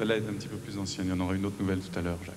Celle-là est un petit peu plus ancienne. Il y en aura une autre nouvelle tout à l'heure, Jacques.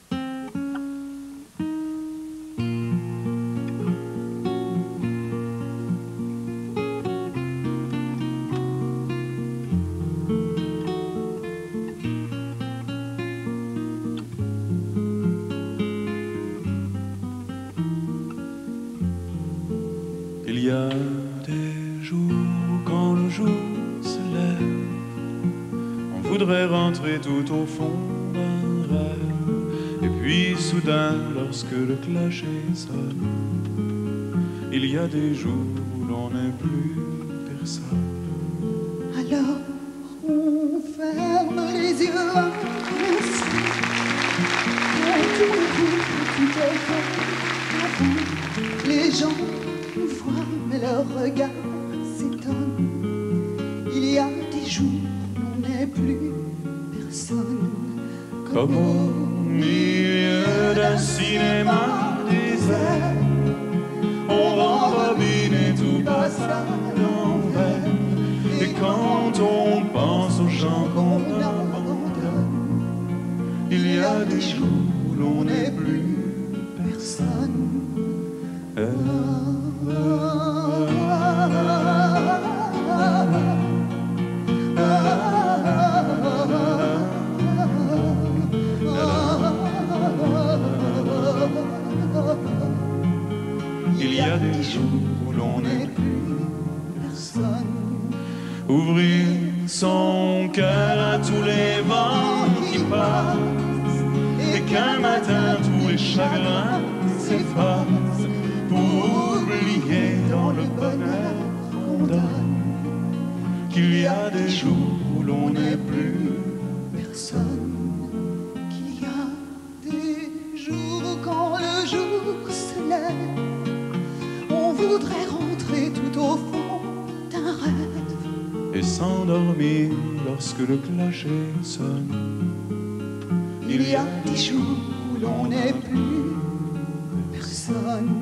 Il y a des jours quand le jour se lève, on voudrait rentrer tout au fond d'un rêve. Et puis soudain, lorsque le clocher sonne, il y a des jours où l'on n'est plus personne. Alors on ferme les yeux un instant, et tout le coup, tout est comme avant. Les gens nous voient, mais leur regard s'étonne. Il y a des jours où l'on n'est plus personne. Comme au milieu d'un cinéma désert, on rembobine et tout passe à l'envers. Et quand on pense aux gens qu'on abandonne, il y a des jours où l'on n'est plus personne. Il y a des jours où l'on n'est plus personne. Ouvrir son cœur à tous les vents qui passent, et qu'un matin tous les chagrins s'effacent, pour oublier dans le bonheur qu'on donne qu'il y a des jours où l'on n'est plus personne. Qu'il y a des jours où quand le jour se lève, on voudrait rentrer tout au fond d'un rêve et s'endormir lorsque le clocher sonne. Il y a des jours où l'on n'est plus personne.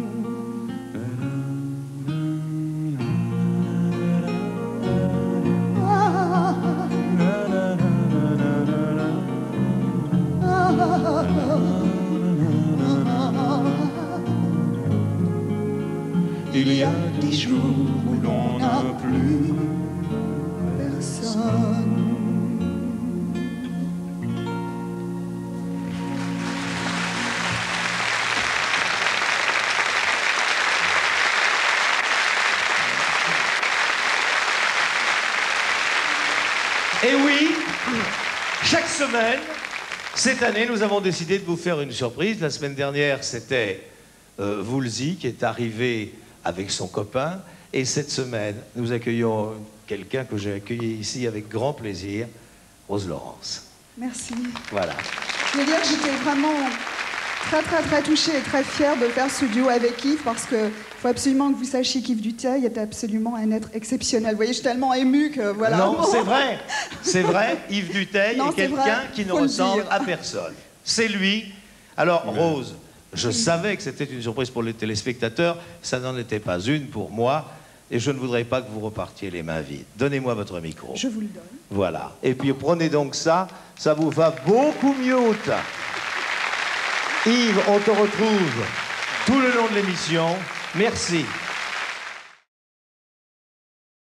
Il y a des jours où l'on n'a plus personne. Et oui, chaque semaine, cette année, nous avons décidé de vous faire une surprise. La semaine dernière, c'était Woolsey qui est arrivé avec son copain. Et cette semaine, nous accueillons quelqu'un que j'ai accueilli ici avec grand plaisir, Rose Laurence. Merci. Voilà. Je veux dire que j'étais vraiment très touchée et très fière de faire ce duo avec Yves, parce que faut absolument que vous sachiez qu'Yves Dutheil est absolument un être exceptionnel. Vous voyez, je suis tellement émue que voilà. Non, c'est vrai, Yves Dutheil est quelqu'un qui ne ressemble à personne. C'est lui. Alors, Rose, je savais que c'était une surprise pour les téléspectateurs, ça n'en était pas une pour moi, et je ne voudrais pas que vous repartiez les mains vides. Donnez-moi votre micro. Je vous le donne. Voilà. Et puis prenez donc ça, ça vous va beaucoup mieux au teint. Yves, on te retrouve tout le long de l'émission. Merci.